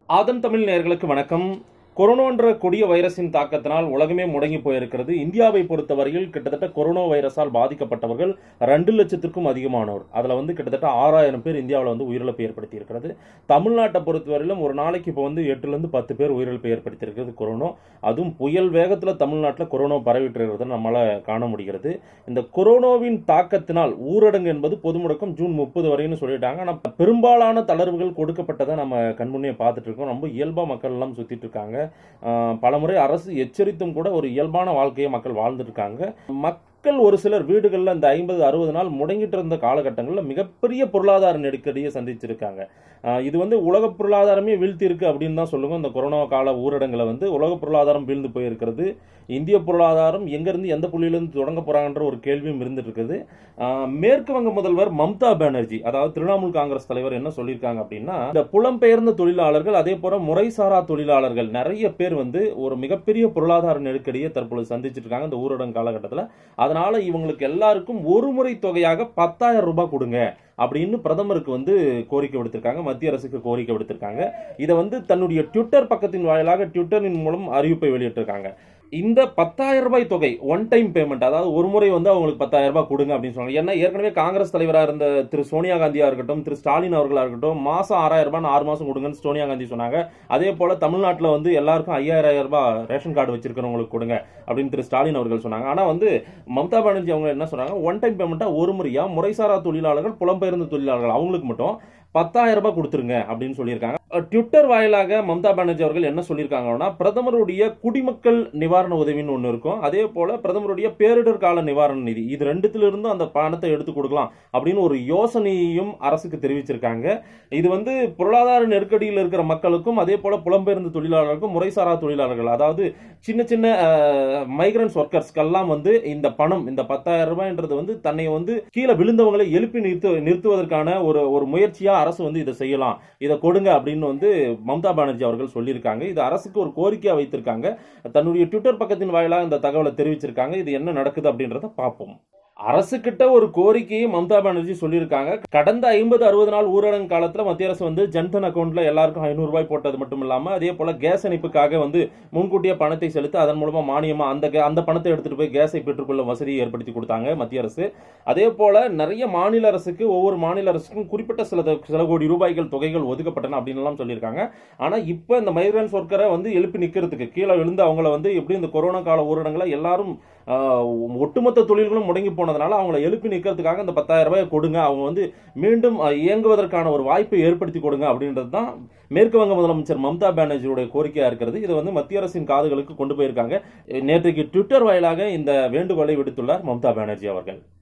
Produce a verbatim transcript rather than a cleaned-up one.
ஆதன் தமிழ் நேயர்களுக்கு வணக்கம். கொரோனா கொடிய வைரஸின் தாக்கத்தினால் உலகமே முடங்கி போயிருக்கிறது. இந்தியாவை பொறுத்தவரையில் கிட்டத்தட்ட கொரோனா வைரஸால் பாதிக்கப்பட்டவர்கள் ரெண்டு லட்சத்திற்கும் அதிகமானோர். அதில் வந்து கிட்டத்தட்ட ஆறாயிரம் பேர் இந்தியாவில் வந்து உயிரிழப்பு ஏற்படுத்தி இருக்கிறது. தமிழ்நாட்டை பொறுத்தவரையிலும் ஒரு நாளைக்கு இப்போ வந்து எட்டுலேருந்து பத்து பேர் உயிரிழப்பு ஏற்படுத்தி இருக்கிறது கொரோனா. அதுவும் புயல் வேகத்தில் தமிழ்நாட்டில் கொரோனா பரவிட்டு இருக்கிறது நம்மளால் காண முடிகிறது. இந்த கொரோனாவின் தாக்கத்தினால் ஊரடங்கு என்பது பொது முடக்கம் ஜூன் முப்பது வரைன்னு சொல்லிட்டாங்க. ஆனால் பெரும்பாலான தளர்வுகள் கொடுக்கப்பட்டதை நம்ம கண்முன்னே பார்த்துட்டு இருக்கோம். ரொம்ப இயல்பாக மக்கள் எல்லாம் சுற்றிட்டு இருக்காங்க. பலமுறை அரசு எச்சரித்தும் கூட ஒரு இயல்பான வாழ்க்கையை மக்கள் வாழ்ந்துட்டு இருக்காங்க. மக்கள் ஒரு சிலர் வீடுகளில் இந்த ஐம்பது அறுபது நாள் முடங்கிட்டு இருந்த காலகட்டங்களில் மிகப்பெரிய பொருளாதார நெருக்கடியை சந்திச்சிருக்காங்க. இது வந்து உலக பொருளாதாரமே வீழ்த்தி இருக்கு அப்படின்னு தான் சொல்லுங்க. இந்த கொரோனா கால ஊரடங்குல வந்து உலக பொருளாதாரம் வீழ்ந்து போயிருக்கிறது. இந்திய பொருளாதாரம் எங்கிருந்து எந்த புள்ளியிலிருந்து தொடங்க போறாங்கன்ற ஒரு கேள்வியும் இருந்துட்டு இருக்குது. மேற்கு வங்க முதல்வர் மம்தா பானர்ஜி, அதாவது திரிணாமுல் காங்கிரஸ் தலைவர் என்ன சொல்லியிருக்காங்க அப்படின்னா, இந்த புலம்பெயர்ந்த தொழிலாளர்கள் அதே போல முறைசாரா தொழிலாளர்கள் நிறைய பேர் வந்து ஒரு மிகப்பெரிய பொருளாதார நெருக்கடியை தற்பொழுது சந்திச்சிட்டு இருக்காங்க இந்த ஊரடங்கு காலகட்டத்தில். அதனால இவங்களுக்கு எல்லாருக்கும் ஒரு முறை தொகையாக பத்தாயிரம் ரூபாய் கொடுங்க அப்படின்னு பிரதமருக்கு வந்து கோரிக்கை விடுத்திருக்காங்க. மத்திய அரசுக்கு கோரிக்கை விடுத்திருக்காங்க. இதை வந்து தன்னுடைய ட்விட்டர் பக்கத்தின் வாயிலாக ட்விட்டரின் மூலம் அறிவிப்பை வெளியிட்டிருக்காங்க. இந்த பத்தாயிரம் ரூபாய் தொகை ஒன் டைம் பேமெண்ட், அதாவது ஒரு முறை வந்து அவங்களுக்கு பத்தாயிரம் ரூபாய் கொடுங்க அப்படின்னு சொன்னாங்க. ஏன்னா ஏற்கனவே காங்கிரஸ் தலைவராக இருந்த திரு சோனியா காந்தியா இருக்கட்டும், திரு ஸ்டாலின் அவர்களா இருக்கட்டும், மாசம் ஆறாயிரம் ரூபாய் ஆறு மாசம் கொடுங்கன்னு சோனியா காந்தி சொன்னாங்க. அதே போல தமிழ்நாட்டில் வந்து எல்லாருக்கும் ஐயாயிரம் ரூபாய் ரேஷன் கார்டு வச்சிருக்கிறவங்களுக்கு கொடுங்க அப்படின்னு திரு ஸ்டாலின் அவர்கள் சொன்னாங்க. ஆனா வந்து மம்தா பானர்ஜி அவங்க என்ன சொன்னாங்க, ஒன் டைம் பேமெண்டா ஒரு முறையா முறைசாரா தொழிலாளர்கள் புலம்பெயர்ந்த தொழிலாளர்கள் அவங்களுக்கு மட்டும் பத்தாயிரம் ரூபாய் கொடுத்துருங்க அப்படின்னு சொல்லியிருக்காங்க. ட்விட்டர் வாயிலாக மம்தா பானர்ஜி அவர்கள் என்ன சொல்லியிருக்காங்கன்னா, பிரதமருடைய குடிமக்கள் நிவாரண உதவின்னு ஒன்று இருக்கும், அதே போல பிரதமருடைய பேரிடர் கால நிவாரண நிதி, இது ரெண்டுத்துல இருந்தும் அந்த பணத்தை எடுத்து கொடுக்கலாம் அப்படின்னு ஒரு யோசனையையும் அரசுக்கு தெரிவிச்சிருக்காங்க. இது வந்து பொருளாதார நெருக்கடியில் இருக்கிற மக்களுக்கும் அதே போல புலம்பெயர்ந்த தொழிலாளர்களுக்கும் முறைசாரா தொழிலாளர்கள், அதாவது சின்ன சின்ன மைக்ரன்ஸ் ஒர்க்கர்ஸ்க்கெல்லாம் வந்து இந்த பணம், இந்த பத்தாயிரம் ரூபாய்ன்றது வந்து தன்னை வந்து கீழே விழுந்தவங்களை எழுப்பி நிறுத்து நிறுத்துவதற்கான ஒரு ஒரு முயற்சியா அரசு வந்து இதை செய்யலாம், இதை கொடுங்க அப்படின்னு வந்து மம்தா பானர்ஜி அவர்கள் சொல்லியிருக்காங்க. இது அரசுக்கு ஒரு கோரிக்கையா வைத்திருக்காங்க. தன்னுடைய ட்விட்டர் பக்கத்தின் வாயிலாக இந்த தகவலை தெரிவிச்சிருக்காங்க. இது என்ன நடக்குது அப்படின்றத பார்ப்போம். அரசு கிட்ட ஒரு கோரிக்கையை மம்தா பானர்ஜி சொல்லியிருக்காங்க. கடந்த ஐம்பது அறுபது நாள் ஊரடங்கு காலத்துல மத்திய அரசு வந்து ஜன்தன் அக்கௌண்ட்ல எல்லாருக்கும் ஐநூறு ரூபாய் போட்டது மட்டும் இல்லாம அதே போல கேஸ் இணைப்புக்காக வந்து முன்கூட்டியே பணத்தை செலுத்தி அதன் மூலமா மானியமா அந்த அந்த பணத்தை எடுத்துட்டு போய் கேஸை பெற்றுக்கொள்ள வசதியை ஏற்படுத்தி கொடுத்தாங்க மத்திய அரசு. அதே போல நிறைய மாநில அரசுக்கு ஒவ்வொரு மாநில அரசுக்கும் குறிப்பிட்ட சில சில கோடி ரூபாய்கள் தொகைகள் ஒதுக்கப்பட்டன அப்படின்னு எல்லாம் சொல்லியிருக்காங்க. ஆனா இப்ப இந்த மைக்ரன்ஸ் ஒர்க்கரை வந்து எழுப்பி நிக்கிறதுக்கு கீழே விழுந்து அவங்கள வந்து எப்படி இந்த கொரோனா கால ஊரடங்குல எல்லாரும் ஒட்டுமொத்த தொழில்களும் முடங்கி போனதுனால அவங்களை எழுப்பி நிற்கிறதுக்காக இந்த பத்தாயிரம் ரூபாய் கொடுங்க, அவங்க வந்து மீண்டும் இயங்குவதற்கான ஒரு வாய்ப்பை ஏற்படுத்தி கொடுங்க அப்படின்றது தான் மேற்கு வங்க முதலமைச்சர் மம்தா பானர்ஜியுடைய கோரிக்கையா இருக்கிறது. இதை வந்து மத்திய அரசின் காதுகளுக்கு கொண்டு போயிருக்காங்க. நேற்றைக்கு ட்விட்டர் வாயிலாக இந்த வேண்டுகோளை விடுத்துள்ளார் மம்தா பானர்ஜி அவர்கள்.